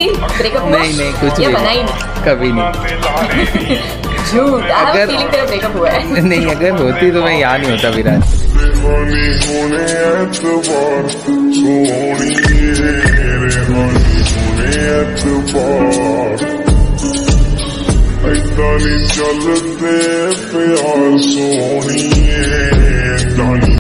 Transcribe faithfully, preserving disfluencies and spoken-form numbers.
थी? ब्रेकअप हुआ? नहीं नहीं कुछ ये नहीं, बना ही नहीं कभी नहीं। झूठ। अगर फीलिंग तेरा ब्रेकअप हुआ है। नहीं, अगर होती तो मैं यहाँ नहीं होता विराज। चलते प्यार सोनिए।